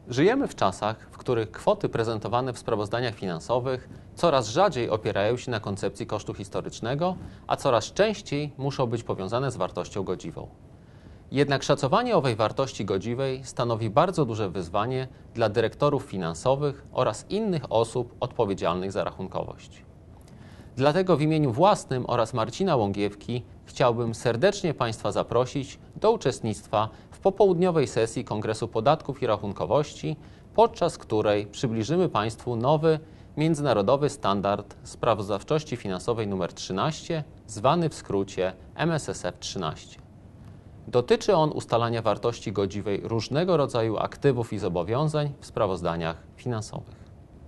Żyjemy w czasach, w których kwoty prezentowane w sprawozdaniach finansowych coraz rzadziej opierają się na koncepcji kosztu historycznego, a coraz częściej muszą być powiązane z wartością godziwą. Jednak szacowanie owej wartości godziwej stanowi bardzo duże wyzwanie dla dyrektorów finansowych oraz innych osób odpowiedzialnych za rachunkowość. Dlatego w imieniu własnym oraz Marcina Łągiewki chciałbym serdecznie Państwa zaprosić do uczestnictwa w popołudniowej sesji Kongresu Podatków i Rachunkowości, podczas której przybliżymy Państwu nowy, międzynarodowy standard sprawozdawczości finansowej nr 13, zwany w skrócie MSSF 13. Dotyczy on ustalania wartości godziwej różnego rodzaju aktywów i zobowiązań w sprawozdaniach finansowych.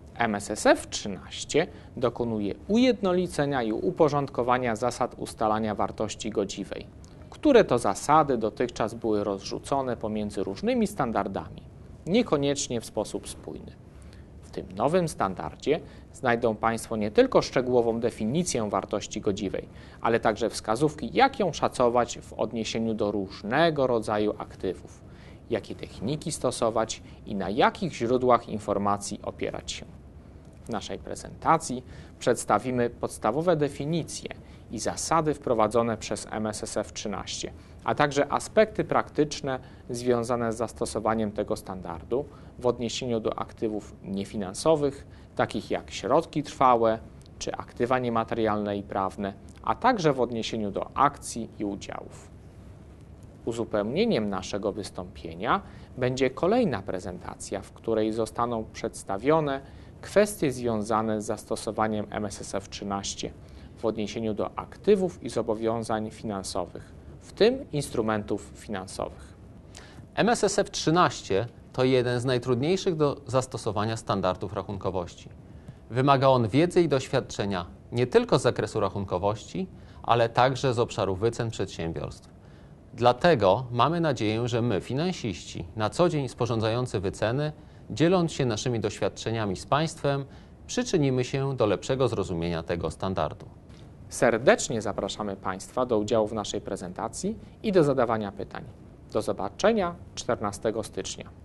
MSSF 13 dokonuje ujednolicenia i uporządkowania zasad ustalania wartości godziwej, które to zasady dotychczas były rozrzucone pomiędzy różnymi standardami, niekoniecznie w sposób spójny. W tym nowym standardzie znajdą Państwo nie tylko szczegółową definicję wartości godziwej, ale także wskazówki, jak ją szacować w odniesieniu do różnego rodzaju aktywów, jakie techniki stosować i na jakich źródłach informacji opierać się. W naszej prezentacji przedstawimy podstawowe definicje i zasady wprowadzone przez MSSF 13, a także aspekty praktyczne związane z zastosowaniem tego standardu w odniesieniu do aktywów niefinansowych, takich jak środki trwałe czy aktywa niematerialne i prawne, a także w odniesieniu do akcji i udziałów. Uzupełnieniem naszego wystąpienia będzie kolejna prezentacja, w której zostaną przedstawione kwestie związane z zastosowaniem MSSF 13 w odniesieniu do aktywów i zobowiązań finansowych, w tym instrumentów finansowych. MSSF 13 to jeden z najtrudniejszych do zastosowania standardów rachunkowości. Wymaga on wiedzy i doświadczenia nie tylko z zakresu rachunkowości, ale także z obszaru wycen przedsiębiorstw. Dlatego mamy nadzieję, że my, finansiści, na co dzień sporządzający wyceny, dzieląc się naszymi doświadczeniami z Państwem, przyczynimy się do lepszego zrozumienia tego standardu. Serdecznie zapraszamy Państwa do udziału w naszej prezentacji i do zadawania pytań. Do zobaczenia 14 stycznia.